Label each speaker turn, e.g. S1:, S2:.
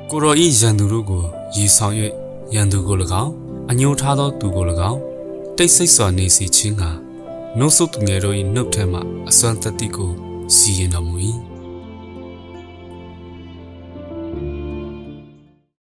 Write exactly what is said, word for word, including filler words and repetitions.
S1: ကိုရောဤရန်သူတို့ကိုရည်ဆောင်၍ရန်သူကို၎င်းအညှိုးထားသောသူကို၎င်းတိတ်ဆိတ်စွာနေစီခြင်းကနှုတ်ဆုတ်သူငယ်တို့၏နှုတ်ထဲမှအစွမ်းတတိကိုစီရင်တော်မူ၏